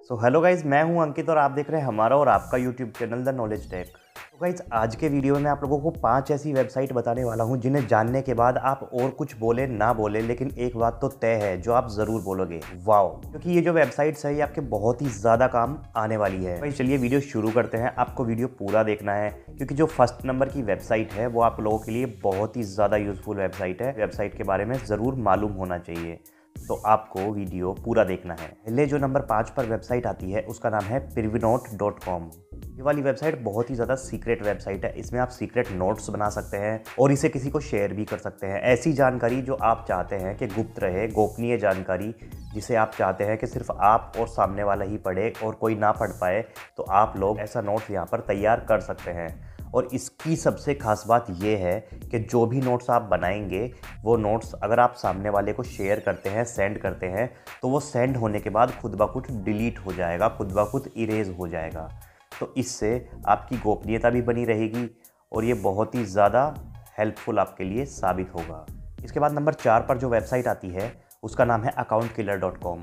Hello guys, मैं हूं अंकित और आप देख रहे हैं हमारा और आपका YouTube channel the knowledge tech. तो गाइज, आज के वीडियो में मैं आप लोगों को 5 ऐसी वेबसाइट बताने वाला हूं जिन्हें जानने के बाद आप और कुछ बोले ना बोले, लेकिन एक बात तो तय है जो आप ज़रूर बोलोगे, वाओ। क्योंकि ये जो वेबसाइट्स है ये आपके बहुत ही ज़्यादा काम आने वाली है। भाई चलिए वीडियो शुरू करते हैं। आपको वीडियो पूरा देखना है क्योंकि जो फर्स्ट नंबर की वेबसाइट है वो आप लोगों के लिए बहुत ही ज़्यादा यूजफुल वेबसाइट है। वेबसाइट के बारे में ज़रूर मालूम होना चाहिए, तो आपको वीडियो पूरा देखना है। पहले जो नंबर 5 पर वेबसाइट आती है उसका नाम है pirvinote.com। ये वाली वेबसाइट बहुत ही ज़्यादा सीक्रेट वेबसाइट है। इसमें आप सीक्रेट नोट्स बना सकते हैं और इसे किसी को शेयर भी कर सकते हैं। ऐसी जानकारी जो आप चाहते हैं कि गुप्त रहे, गोपनीय जानकारी जिसे आप चाहते हैं कि सिर्फ आप और सामने वाला ही पढ़े और कोई ना पढ़ पाए, तो आप लोग ऐसा नोट्स यहाँ पर तैयार कर सकते हैं। और इसकी सबसे खास बात ये है कि जो भी नोट्स आप बनाएंगे वो नोट्स अगर आप सामने वाले को शेयर करते हैं, सेंड करते हैं, तो वो सेंड होने के बाद खुद ब खुद डिलीट हो जाएगा, खुद ब खुद इरेज हो जाएगा। तो इससे आपकी गोपनीयता भी बनी रहेगी और ये बहुत ही ज़्यादा हेल्पफुल आपके लिए साबित होगा। इसके बाद नंबर 4 पर जो वेबसाइट आती है उसका नाम है account-killer.com।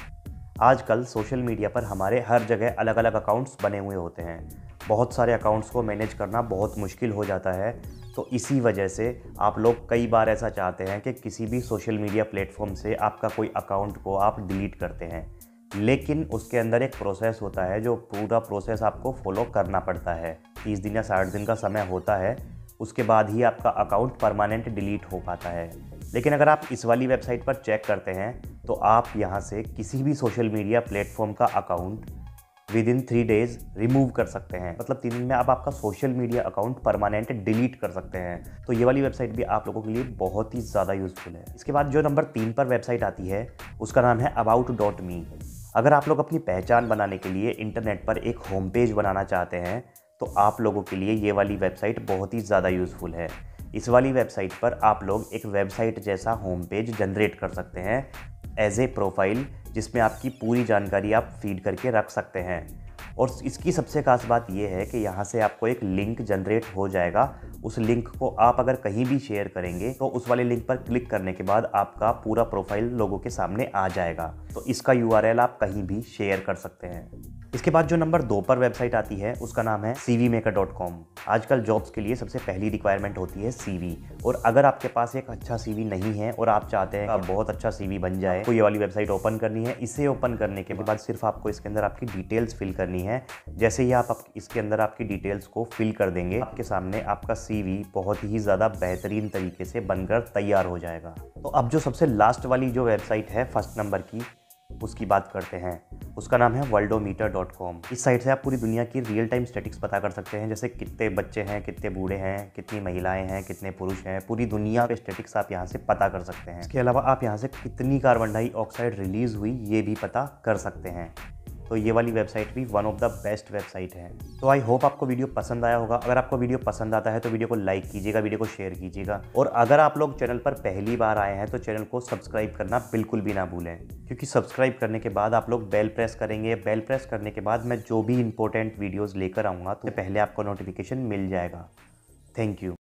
आजकल सोशल मीडिया पर हमारे हर जगह अलग अलग अकाउंट्स बने हुए होते हैं। बहुत सारे अकाउंट्स को मैनेज करना बहुत मुश्किल हो जाता है। तो इसी वजह से आप लोग कई बार ऐसा चाहते हैं कि किसी भी सोशल मीडिया प्लेटफॉर्म से आपका कोई अकाउंट को आप डिलीट करते हैं, लेकिन उसके अंदर एक प्रोसेस होता है जो पूरा प्रोसेस आपको फॉलो करना पड़ता है। 30 दिन या 60 दिन का समय होता है, उसके बाद ही आपका अकाउंट परमानेंट डिलीट हो पाता है। लेकिन अगर आप इस वाली वेबसाइट पर चेक करते हैं तो आप यहाँ से किसी भी सोशल मीडिया प्लेटफॉर्म का account within 3 days remove कर सकते हैं। मतलब 3 दिन में आप आपका social media account permanent delete कर सकते हैं। तो ये वाली वेबसाइट भी आप लोगों के लिए बहुत ही ज़्यादा यूजफुल है। इसके बाद जो नंबर 3 पर वेबसाइट आती है उसका नाम है about.me। अगर आप लोग अपनी पहचान बनाने के लिए इंटरनेट पर एक होम पेज बनाना चाहते हैं तो आप लोगों के लिए ये वाली वेबसाइट बहुत ही ज़्यादा यूजफुल है। इस वाली वेबसाइट पर आप लोग एक वेबसाइट जैसा होम पेज जनरेट कर सकते हैं एज ए प्रोफाइल, जिसमें आपकी पूरी जानकारी आप फीड करके रख सकते हैं। और इसकी सबसे खास बात यह है कि यहाँ से आपको एक लिंक जनरेट हो जाएगा। उस लिंक को आप अगर कहीं भी शेयर करेंगे तो उस वाले लिंक पर क्लिक करने के बाद आपका पूरा प्रोफाइल लोगों के सामने आ जाएगा। तो इसका URL आप कहीं भी शेयर कर सकते हैं। इसके बाद जो नंबर 2 पर वेबसाइट आती है उसका नाम है cvmaker.com। आजकल जॉब्स के लिए सबसे पहली रिक्वायरमेंट होती है CV, और अगर आपके पास एक अच्छा CV नहीं है और आप चाहते हैं कि बहुत अच्छा CV बन जाए, तो ये वाली वेबसाइट ओपन करनी है। इसे ओपन करने के बाद सिर्फ आपको इसके अंदर आपकी डिटेल्स फिल करनी है। जैसे ही आप इसके अंदर आपकी डिटेल्स को फिल कर देंगे, आपके सामने आपका CV बहुत ही ज़्यादा बेहतरीन तरीके से बनकर तैयार हो जाएगा। तो अब जो सबसे लास्ट वाली जो वेबसाइट है फर्स्ट नंबर की, उसकी बात करते हैं। उसका नाम है worldometer.com। इस साइट से आप पूरी दुनिया की रियल टाइम स्टैटिक्स पता कर सकते हैं, जैसे कितने बच्चे हैं, कितने बूढ़े हैं, कितनी महिलाएं हैं, कितने पुरुष हैं। पूरी दुनिया के स्टैटिक्स आप यहाँ से पता कर सकते हैं। इसके अलावा आप यहाँ से कितनी कार्बन डाइऑक्साइड रिलीज हुई ये भी पता कर सकते हैं। तो ये वाली वेबसाइट भी one of the best website है। तो आई होप आपको वीडियो पसंद आया होगा। अगर आपको वीडियो पसंद आता है तो वीडियो को लाइक कीजिएगा, वीडियो को शेयर कीजिएगा, और अगर आप लोग चैनल पर पहली बार आए हैं तो चैनल को सब्सक्राइब करना बिल्कुल भी ना भूलें, क्योंकि सब्सक्राइब करने के बाद आप लोग बेल प्रेस करेंगे। बेल प्रेस करने के बाद मैं जो भी इंपॉर्टेंट वीडियोज़ लेकर आऊँगा तो पहले आपको नोटिफिकेशन मिल जाएगा। Thank you.